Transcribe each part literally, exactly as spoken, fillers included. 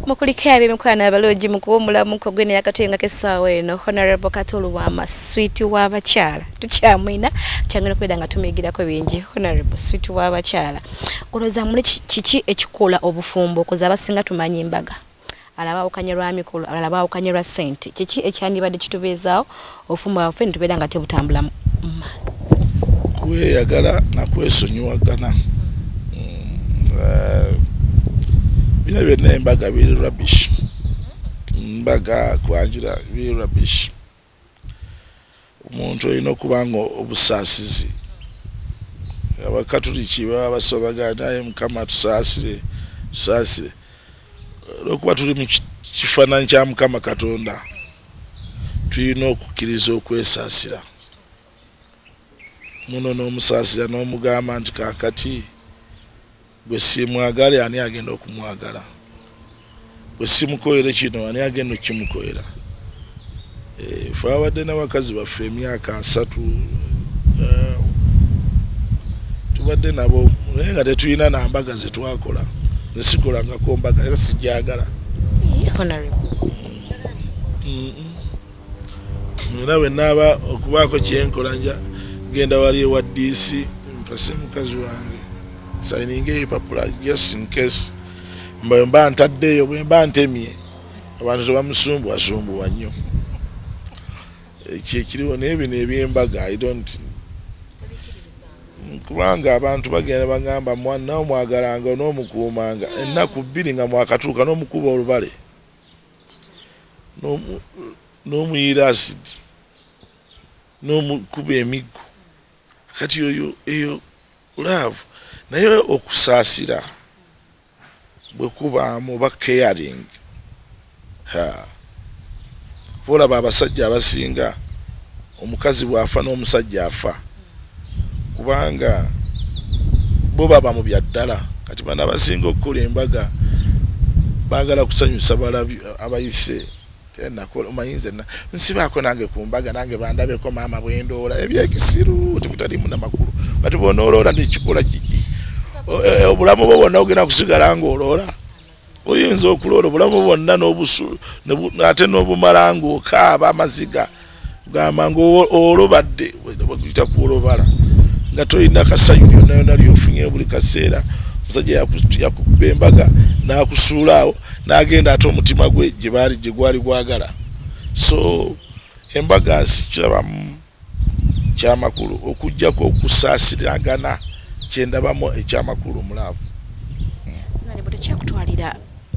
mukulika yabe mukwana abaloji mukuwomula muko gwene yakatenga kesawa eno Honorable Katolu Wama sweet w'abakyala tukyamwina kyangena kweda nga tumigira ko bingi Honorable sweet w'abakyala kuloza muli kiki ekikola obufumbo koza abasinga tumanyi embaga alaba okanyerwa mikolo alaba okanyerwa sente kiki ekyandibadde kitubeezaawo ofumbo afe ntubeda nga tebutambula mu maaso kweyagala na kwesonyiwagana bina byonna embaga biri rubbish mbaga kwanjira biri rubbish omuntu olina okubanga obusaasizi abakatuliki baba basobaga naye mukama tusaasire tusaasire olwokuba tuli mu kifaananyi kya mukama katonda tulina okukkiriza okwesaasira muno n'omusaasira n'omugamba nti kaakati bwe simwagala ani agenda okumwagala bwe simukoyere kino ani agenda okukimukoyera fe abadde n'abakazi baffe emyaka asatu tubadde nabo naye nga tetulina nambaga ze twakola nesikolangako mbaga era sijagala era bwe naaba okubaako kyenkola nja genda wali ewa D C mpase mukazi wange signing epapula just in case mba mba ntaddeyo bwe mba ntemye abantu tebamusumbu asumbu wanyo ekikiriwo n'ebino ebyembaga I don't kubanga abantu bagenda bagamba mwana omwagalanga n'omukuumanga ennaku bbiri nga mwakatuuka n'omukuba olubale n'omuyira acid n'omukuba emiggo kati yoyo eyo love naye okusaasira bwe kubaamu ba caring ha olaba abasajja abasinga omukazi bw'afa n'omusajja afa kubanga bo baba mu byaddala kati bana abasinga okukola embaga baagala kusanyusa balabi abayise tenakola omayinze na nsibaako nange ku mbaga nange bandabeko maama bwendoola ebyekisiru tibutalimu n'amakulu kati bonooloola nekikola kiki obulamu bwo bwonna ogenda kusigala ng'oloola oyinza okuloola obulamu bwonna n'obusu ate n'obumala ng'okaaba amaziga gamba ng'olobadde baguyita kuolobala nga toyina kasayu lyonna yonna lyofunye buli kaseera omusajja yakukuba embaga n'akusuulaawo n'agenda ate omutima gwe gye baali gye gwali gwagala so embaga sikirabamu kyamakulu okujjako okusaasiragana kyendabamu ekyamakulu mulaavu kyakutwalira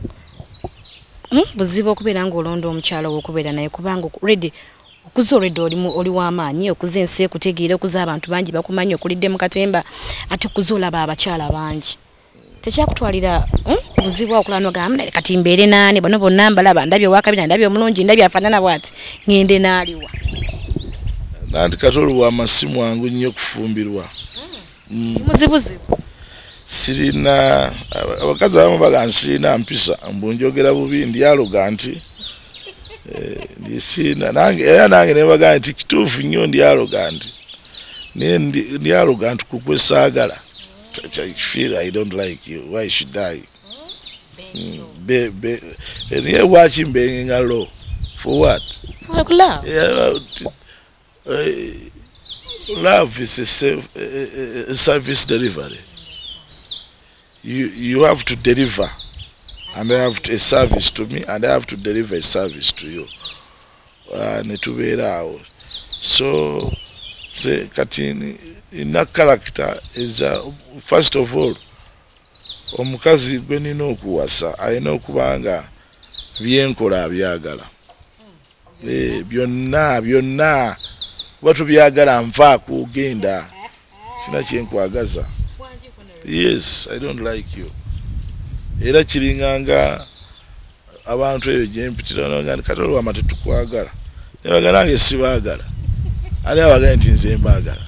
buzibu okubeera ng'olonda omukyalo w'okubeera naye kubanga ready okuza olwedde oli w'amaanyi okuza ensi ekutegeera okuza abantu bangi bakumanyi okulidde mu katemba ate okuza olaba abakyala bangi tekyakutwalira buzibu okulano gamba kati mbeere naani bano bonna mbalaba ndabye owakabina ndabye omulungi ndabye afaanana bw'ati ngende n'aliwa nanti Katolu Wama si mwangu nnyo okufumbirwa muzibuzibu sirina abakazi abamu baga nsirina mpisa mbunjogera bubi ndyaloga nti ndisina nange era nange nebaga nti kituufu nnyo ndyaloga nti ndyaloga nti kukwe saagala I feel I don't like you why should I be be niye wachi mbenga low for what for love yeah, uh, love is a, self, a, a service delivery. You you have to deliver, and I have to, a service to me, and I have to deliver a service to you. And to be out. So, say, Katini, in that character is uh, first of all, omukazi gweni no kuwasa, ayina okubanga byenkola byagala. Eh, byonna byonna watu byagala nfa kugenda. Sina kyenkwagaza. Yes, I don't like you. Era kiringanga abantu eyo jempitira n'oganda Katolu Wama tetukwagala. Nebagala nange sibaagala. Ani abagala nti nze mbaagala.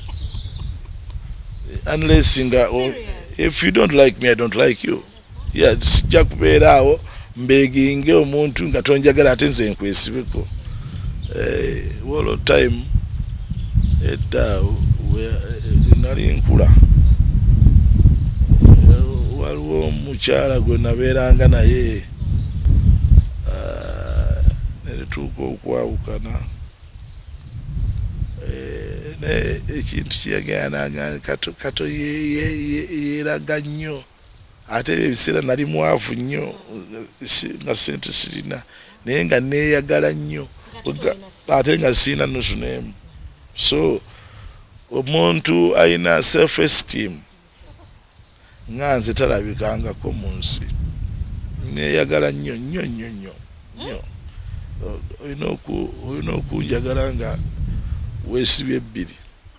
Unless nga if you don't like me, I don't like you. Yeah, sijja kubeera awo mbeginge omuntu nga tonjagala ate nze nkwesibeko. Eh, all time edda nali nkula. Waliwo omukyala gwe nabeeranga naye kutuuka okwawukana naye ekintu kyeyagenda kato kato yeeraga nnyo ate ebiseera nali mwavu nnyo nga sente sirina naye nga neeyagala nnyo ate nga sirina nusu n'emu. So omuntu alina self esteem nga nze talabikangako mu nsi, neeyagala nnyo nnyo nnyo nnyo nnyo. Olina okunjagala nga weesibye ebbiri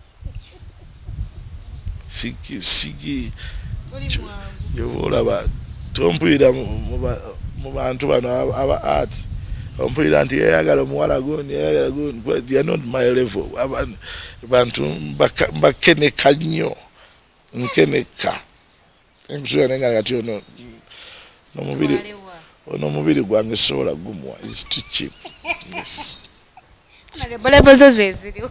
sigi sigi olaba tompulira mu bantu bano aba art ompulira nti yeyagala omuwala goni yeyagala goni, they are not my level. Bantu mbakeneka nnyo nkeneka emituya nenga kati ono nomubiri ono mubiri gwange sobola gumwa, is too cheap. Yes. Level ze ziriwo.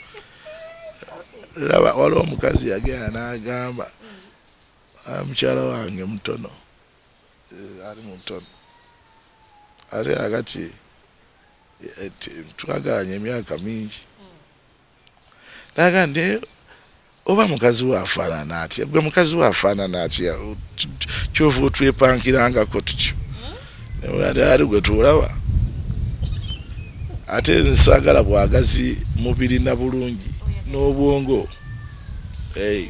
Laba waliwo omukazi yagenda n'agamba mukyala wange mutono ali mutono ate agati twagalanye emyaka mingi naga nti oba mukazi we afaanana atya, gwe mukazi we afaanana atya kyova otwepankirangako tutyo ate ali gwe tuulaba ate nsaagala bwagazi mubiri na bulungi n'obwongo. Hey,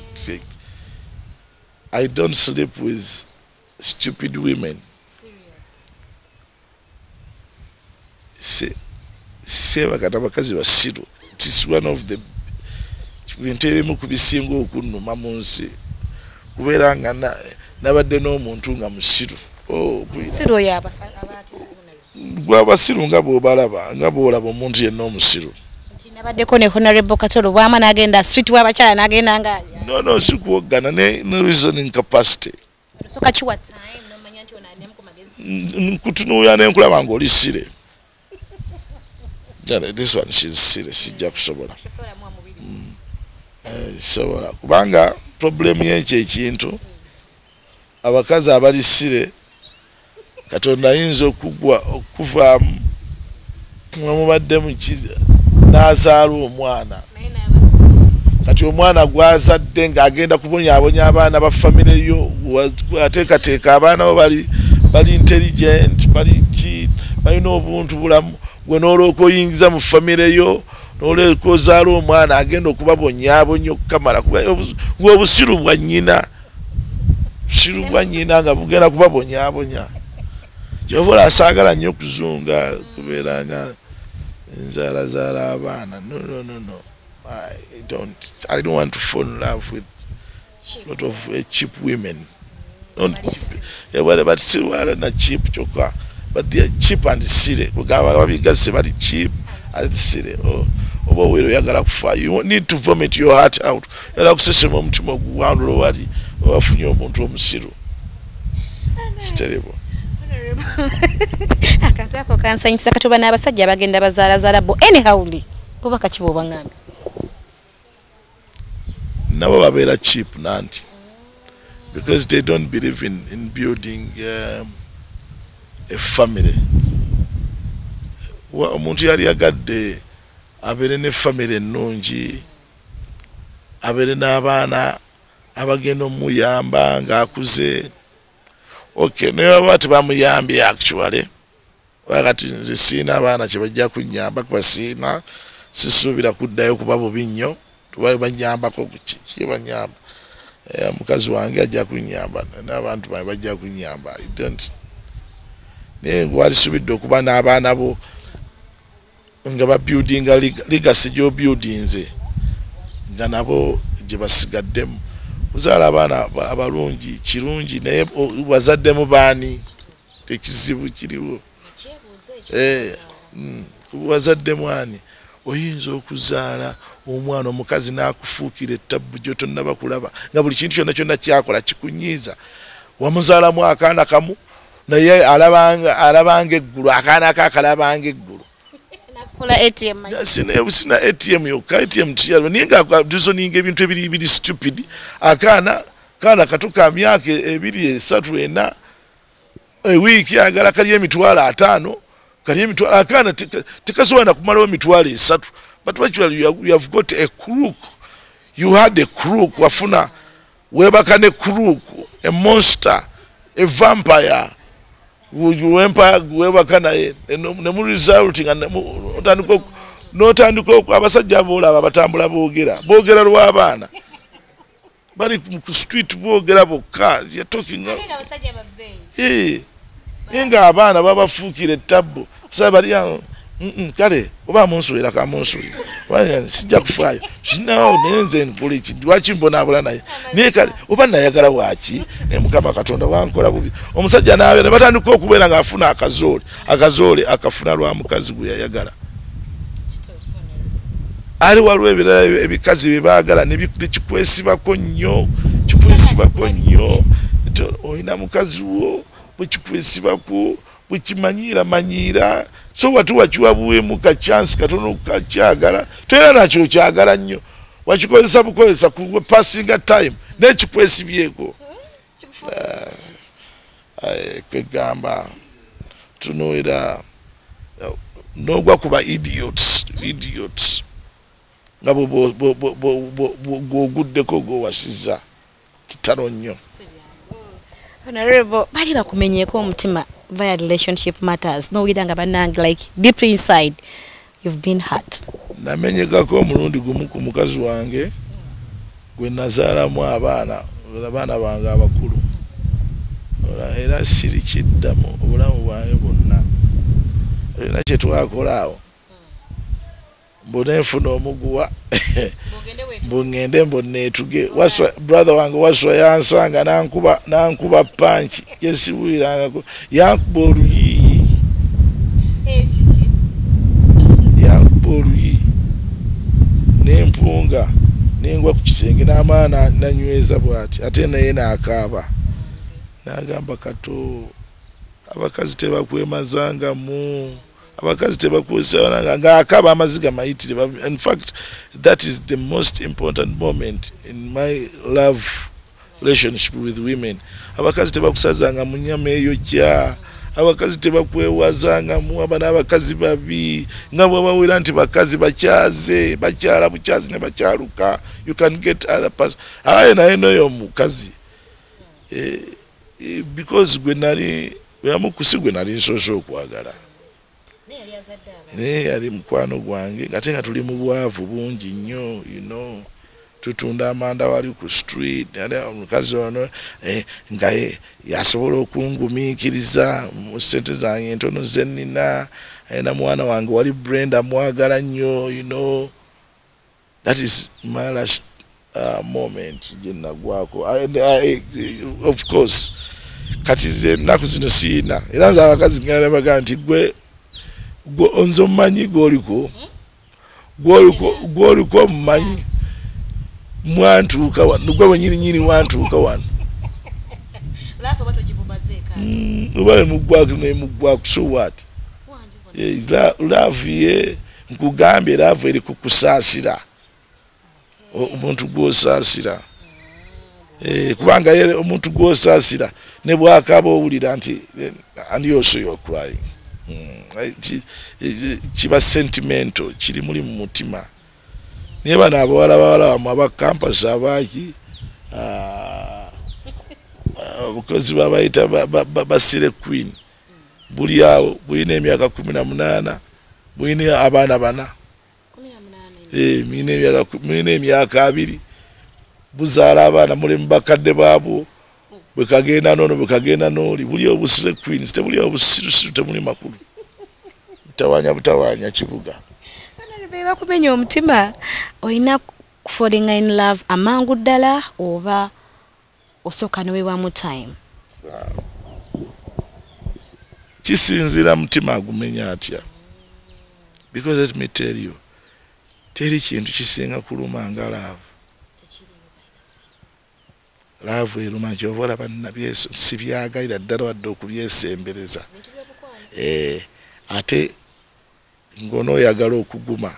I don't sleep with stupid women. Se seba kata bakazi basiru. It is one of the bintu ebimu kubisinga okunnuma mu nsi kubeera nga nabadde n'omuntu nga musiru. Oh, musiru oyo abaati gw'abasiru nga bw'obalaba nga bw'olaba omuntu yenna omusiru. Nabaddeko ne Honorable Katolo bwama n'agenda street w'abakyala n'agenda nga no no sikuwogana ne ne reasoning capacity. Soka chiwa time nomanya nti onani mu magezi nkutunuya n'enkulaba ng'oli sire. Yeah, this one she's sire sijja kusobola. Sobola mu mubiri. Eh sobola kubanga problem y'ekyo ekintu abakazi abali sire Katonda ayinza okugwa okuvaamu mubadde mu kiza n'azaala omwana kati omwana gwazadde ng'agenda kubonyaabonya abaana ba famire yo ateekateeka abaana bo bali bali intelligent bali ki balina obuntu bulamu gwe n'olwoka oyingiza mu famire yo n'olwoka ozaala omwana agenda okubabonyaabonya okukamala ng'obusiru bwa nnyina busiru bwa nnyina nga bugenda kubabonyaabonya. Jehova asaagala nnyo okuzunga kubeera nga nzala zala abana. No, no, no, no. I don't. I don't want to fall in love with a lot of uh, cheap women. Don't. Yeah, well, but still, are not cheap, choka. But they are cheap and silly. Kugawa bigase bari cheap and silly. Oh, oh, we are gonna fire. You need to vomit your heart out. You like to say, "Mom, tomorrow go on roadi." Oh, afunyo muntu omusiru. It's terrible. Akantu ako kansanyisa Katoba n'abasajja bagenda bazaala zaala bo anyhowly oba kakibo bangambe nabo babeera cheap nanti because they don't believe in in building um, a family. Wa omuntu yali yagadde abeere ne family ennungi abeere n'abaana abagenda omuyamba ng'akuze. Okay, naye bati bamuyambye actually. Wakati nze sina abaana kye bajja kunyamba kuba sina sisuubira kuddayo kuba bubi nnyo tubali banyambako kiki banyamba. Eh, mukazi wange ajja kunyamba n'abantu bae bajja kunyamba. I don't. Naye gwali subidde okuba n'abaana bo nga ba building legacy gyo buildings nga nabo gye basigaddemu. Uzaala abaana abalungi kirungi naye wazadde mu baani tekizibu kiriwo. Eh, mm, wazadde mwani oyinza okuzaala omwana omukazi n'akufuukira ettabbu gyo tonnaba kulaba nga buli kintu kyonna kyonna kyakola kikunyiiza. Wamuzaalamu akaana kamu naye alabanga alabanga eggulu akaana ako akalabanga eggulu. Nakufula A T M. Sina sina A T M yokka A T M tiyalwa niye nga reasoning ebintu ebiri biri stupid. Akaana kaana katuka myaka ebiri esatu ena ewiki agala kali emitwalo ataano kali emitwalo akaana tekasobola kumalawo emitwalo esatu but actually you have, you have got a crook you had a crook wafuna webaka ne crook a monster a vampire wempa webaka naye ne mu resulting otandiko notandiko abasajja abolaba batambula boogera boogera lw'abaana bali ku street boogera bokka you talking abasajja babbe eh inga abaana babafuukire tabbo sabali ya mm kale oba munsulira ka munsulira wanya sijja kufaayo sinawo nenze nkole ki dwachi mbona abula naye ne kale oba nayagala wachi ne mukama katonda wankola bubi omusajja nawe ne batandika okubeera nga afuna akazole akazole akafuna lwa mukazi gwe yayagala ali walwe ebirala ebikazi bibagala ne bikwesibako nnyo kikwesibako nnyo oyina mukazi wo bukikwesibako bukimanyira manyira so watu wachiwabuwe muka chance katono kakyagala tera nakyo kyagala nnyo wakikozesa bukozesa ku passing time nekikwesibyeko eh kwegamba tunoira nogwa kuba idiots idiots ngabo bo bo bo bo guddeko go wasiza kitalo nnyo. Honorable bali bakumenyeko omutima via relationship matters no widanga bananga like deep inside you've been hurt. Namenyekako omulundi gumu ku mukazi wange gwe nazaala mu abaana abaana bange abakulu era siri kiddamu obulamu bwange bwonna era kye twakolaawo mbona enfuna omuguwa bungende mbonneetuge waswa brother wange waswa yansanga nankuba nankuba panchi yesiwulirangako yankuba oluyi ekiki yankuba oluyi nempunga nengwa ku kisenge n'amaana nanyweza bwati ate naye naakaaba nagamba kato abakazi tebakwemazanga mu abakazi tebakwesana nga akaba amaziga mayitire. In fact that is the most important moment in my love relationship with women. Abakazi tebakusazanga munyama eyo kya abakazi tebakwewazanga mu abana abakazi babi nga bwabawira nti bakazi bakyaze bakyala bukyazi ne bakyaluka you can get other person aye naye noyo mukazi eh, eh, because gwe nali yamukusigwe nali nsoso okwagala ne yali mukwano gwange ngate nga tuli mu bwavu bungi nnyo you know tutunda amanda wali ku street ali omukazi ono eh, nga yasobola okungumiikiriza mu sente zange entono zenina na mwana wange wali Brenda mwagala nnyo you know that is my last uh, moment jina gwako and I, of course kati ze naku zino sina era nza abakazi ngana baga nti gwe gwe onzo manyi goliko goliko goliko manyi mwantuka wano gwe nyiri nyiri wantuka wano lafa bato jibumazeka ubale mugwako ne mugwako so what is la love ye nkugambye love eri kukusasira omuntu gwosasira eh kubanga yere omuntu gwosasira ne bwakaba obulira nti and you also you're crying mm, kiba sentimental kiri muri mu mutima niba nabo wala wala mu campus abaki ah because baba ita basire queen buli yawo buyine emyaka kumi na munana buyine abana bana kumi na munana eh mine emyaka mine emyaka abiri buzala abana muri mbakadde babo bwekagenda nono bwekagenda noli buli obusire queen ste buli obusiru temuli makulu tawanya butawanya kibuga beba kumenya omutima oyina falling in love amangu ddala oba osoka nowe wa mu time kisinzira mutima agumenya atya because let me tell you teri kintu kisinga kuluma nga love love eruma jovola banna byeso sibyagalira ddala wadde okubyesembereza eh ate ngono yagala okuguma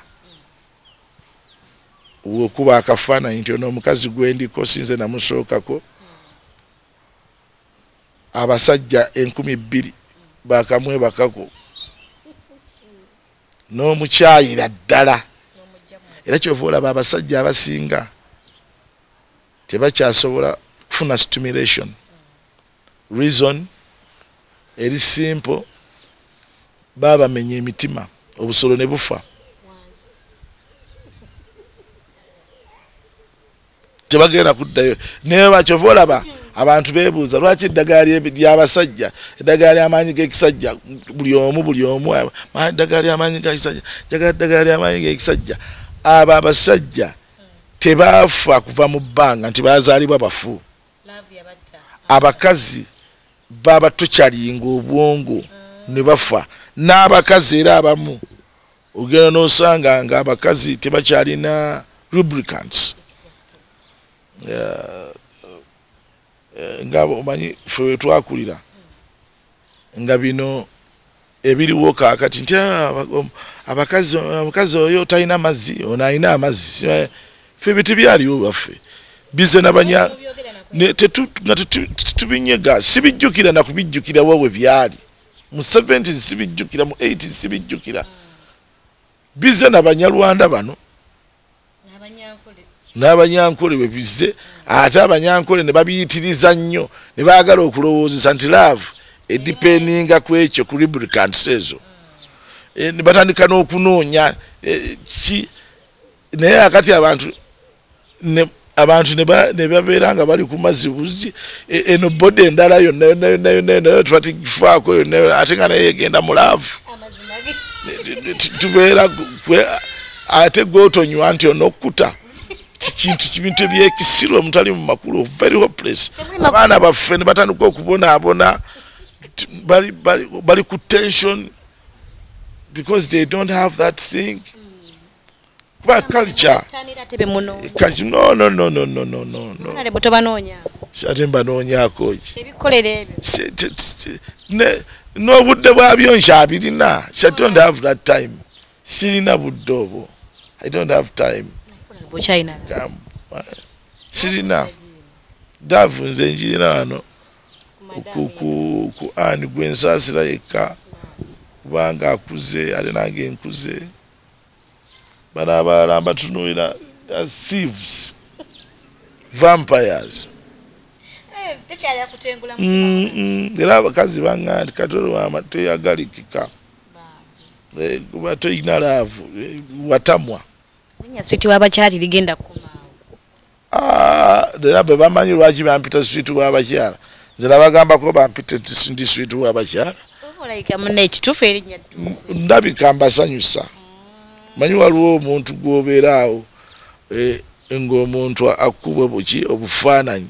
uwo kuba akafana nti ono mukazi gwendiko sinze namusookako abasajja enkumi bbiri bakamwe bakako n'omukyayira ddala era kyova olaba abasajja abasinga tebakyasobola kufuna stimulation. Reason eri simple, baabamenya emitima obusolo ne bufa. Tebagenda kuddayo naye bakyova olaba abantu beebuuza lwaki eddagala ly'abasajja eddagala ly'amaanyi g'ekisajja buli omu buli omu eddagala ly'amaanyi g'ekisajja jagala eddagala ly'amaanyi g'ekisajja. Abo abasajja tebaafa kuva mu bbanga nti baazaalibwa bafu. Abakazi baba tukyalinga obwongo ne bafa. N'abakazi era abamu ogenda n'osanga nga abakazi tebakyalina lubricants. Uh, uh, nga omanyi ffe we twakulira nga bino ebiriwo kaakati nti abakazi abakazi oyo talina mazzi ono alina amazzi. Ffe biti byaliwo baffe bize nabanya nga tetubinyega sibijjukira na kubijjukira wowe byali mu seventies sibijjukira mu eighties sibijjukira bize nabanyalwanda bano n'abanyankole bwe bizze ate abanyankole ne babiyitiriza nnyo ne baagala okulowoozesa nti love edipeninga ku ekyo ku lubricants ezo ne batandika n'okunoonya ki naye akati abantu ne abantu ne babeera nga bali ku mazzi buzi eno bode endala yonna yonna yonna yonna yonna tubatigifaako yonna ate nga naye egenda mu love tubeera ate gwotonywa nti onokkuta kintu kibintu ebyekisirwa mutali mu makulu very hopeless. Abaana baffe ne batandika okubonaabona bali bali bali ku tension because they don't have that thing. Kuba culture culture no no no no no no no no nale boto banoonya sate mbanoonyako ki ebikolere ebyo ne no budde bwabyo nshabirina. I don't have that time. Sirina budde obwo. I don't have time. China sirina davu nze njirina wano ku ku ani gwensaasira yekka kubanga akuze ate nange nkuze bano abalala mbatunuulira thieves vampires era abakazi baŋŋa nti katolo wama toyagalikika kuba toyina laavu watamwa. Sweet w'abakyala ligenda kukomaawo. Ah, era be bamanyi lwaki bampita sweet w'abakyala. Nze nabagambako bampite ndi sweet w'abakyala. Olayika munne ekituufu erinnya ndabika mbasanyusa. Manyi waliwo omuntu gw'obeeraawo ng'omuntu akubwe buki obufaananyi.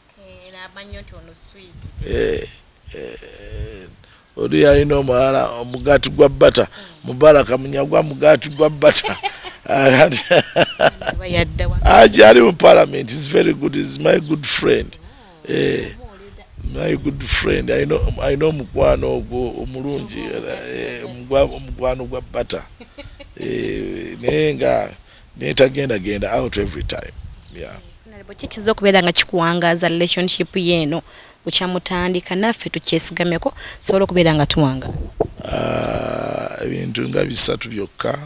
Oli alina omwala omugaati gwa bbata Mubaraka Munyagwa mugaati gwa bbata. Ajali mu parliament is very good. Is my good friend. Eh, my good friend. I know I know mukwano ogwo omulungi mukwano gwa bbata. Eh, nenga netagenda genda out every time. Yeah. Nalebo kikizo kubeera nga kikuwangaza relationship yeno bukyamutandika naffe tukyesigameko sobola okubeera nga tuwanga. Ah, ebintu nga bisatu byokka.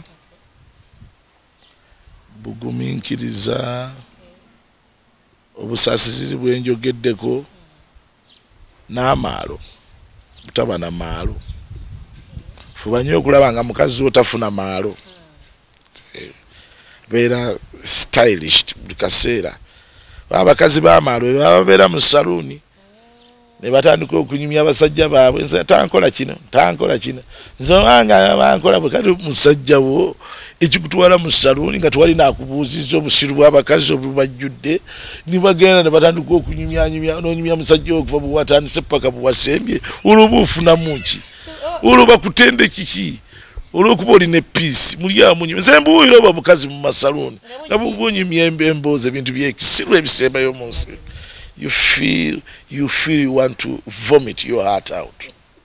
Buguminkiriza obusaasiziri bwenjogeddeko n'amaalo butaba na maalo. Fuba nnyo okulaba nga mukazi otafuna maalo. Beera stylish buli kaseera. Abakazi b'amaalo babeera mu saluuni ne batandika okunyumya abasajja baabwe nze tankola kino tankola kino nze wanga bankola bwe kati musajja wo ekikutwala mu saluuni nga twali nakubuuziza obusiru bw'abakazi obubajjudde ni bagenda ne batandika okunyumyanyumya n'onyumya musajja okuva bwe watandise paka bwe wasembye olwoba ofunamu ki olwoba kutende kiki olwokuba olina peace muli amunyu nze mbuuyira oba bukazi mu masaluuni nga bwonyumya emboozi ebintu by'ekisiru ebisembayo mu nsi. You feel you feel you want to vomit your heart out.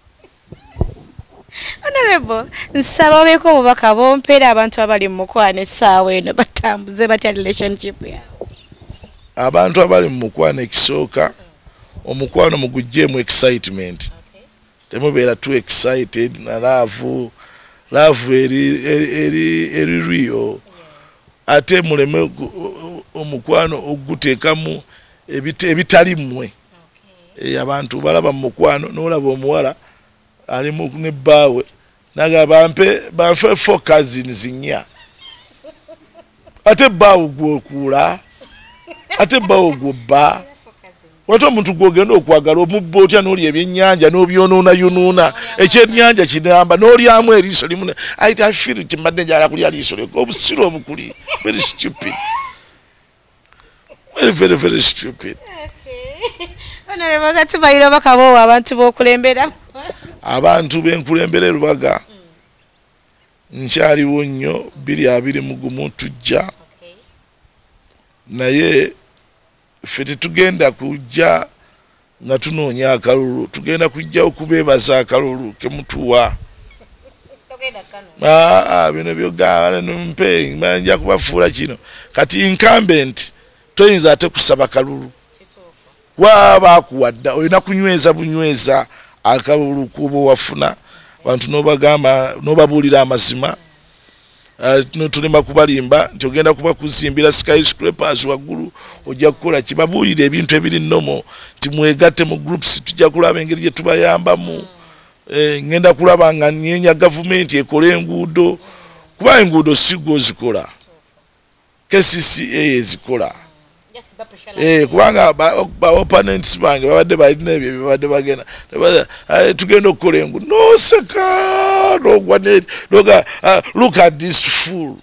Honorable, nsaba beko obubaka bompera abantu abali mu mukwano essaawa eno batambuze batya relationship yaabwe. Abantu abali mu mukwano ekisooka omukwano mugujjeemu excitement. Temubeera too excited na love love eri eri eri rio ate muleme omukwano oguteekamu ebitali mmwe abantu balaba mukwano n'olaba omuwala ali mu ne baawe naga bampe bamfe four cousins nya ate baawe gwokula ate baawe gwoba wato omuntu gwogenda okwagala omubba otya n'oli ebyennyanja n'obyonona yonona ekyennyanja kinamba n'olyamu eriiso limu ayita afiru kimbadde njala kulya liiso lyo obusiru obukuli very stupid very very very stupid. Honorable Katubayiro bakabo abantu bokulembera abantu benkulembera Lubaga nkyaliwo nnyo biri abiri mugumu tujja naye ffe tetugenda kujja nga tunoonya akalulu tugenda kujja okubeebaza akalulu kemutuwa bino byogampe nja kubafuula kino kati incumbent toyinza ate kusaba kalulu waba akuwadda olina kunyweza bunyweza akalulu kuba wafuna abantu n'obagamba n'obabuulira amazima tulema kubalimba nti ogenda kuba kuzimbira skyscrapers waggulu ojja kukola kibabuulira ebintu ebiri nnomo nti mwegatte mu groups tujja kulaba engeri gye tubayambamu ngenda kulaba nga nyenya gavumenti ekole enguudo kuba enguudo si gwe ozikola K C C A ezikola eh kubanga ba opponents bange babadde balina ebyo babadde bagenda tugenda okukola enguudo no seka no gwanet look, uh, look at this fool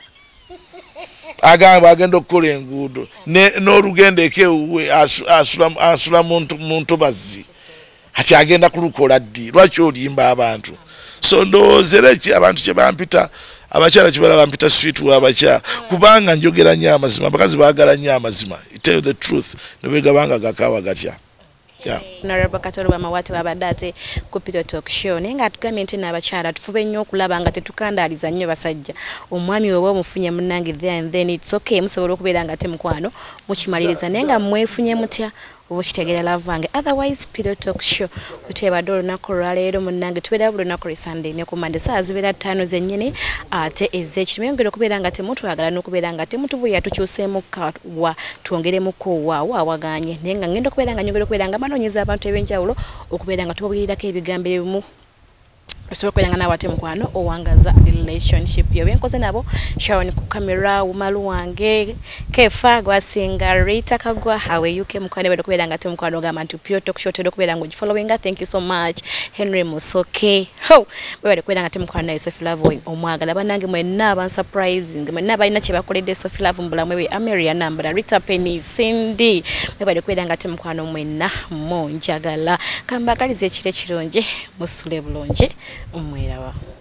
agamba agenda okukola enguudo n'olugendeke uwe asula asula muntu bazzi ati agenda kulukola ddi lwaki olimba abantu so ndowozera ki abantu kye bampita abakyala kibala bampita sweet w'abakyala kubanga njogera nnyo amazima abakazi baagala nnyo amazima tell the truth nebegabanga gakawa gatya. Yeah. Honorable Katolo Bamawati wabadde ate ku Pillow Talk Show naye nga atugambye nti n'abakyala tufube nnyo okulaba nga tetukandaaliza nnyo basajja omwami wewe omufunye munnange there and then it's okay musobola okubeera nga temukwano mukimaliriza naye nga mwefunye mutya oba kitegeera lavange otherwise Pillow Talk Show otebadde olunaku olwaleero munnange tubeera buli lunaku lwe Sunday ne ku Monday saa zibeera ttaano zennyini ate ez'ekitimayongera okubeera nga temutwagala n'okubeera nga temutubuya tukyuseemu kawa twongeremukko waawo awaganye naye nga ngenda okubeera nga nyongera okubeera nga banoonyeza abantu eb'enjawulo okubeera nga tubabulirirako ebigambo ebimu osobola okubeera nga naawe ate mukwano owangaza relationship yo byenkoze nabo Sharon ku kamera umalu wange kefa gwasinga Rita Kagwa hawe yuke mukwano bado kubeera nga ate mukwano ogamba nti Pillow Talk Show todo kubeera nga ogifollowinga thank you so much Henry Musoke ho bado kubeera nga ate mukwano naye Sophie Love omwagala banange mwenna aba surprising mwenna balina kye bakoledde Sophie Love mbulamu we Ameria Nambala Rita Penny Cindy bado kubeera nga ate mukwano mwenna monjagala kambagalize ekire kirungi musule bulungi umwerawa.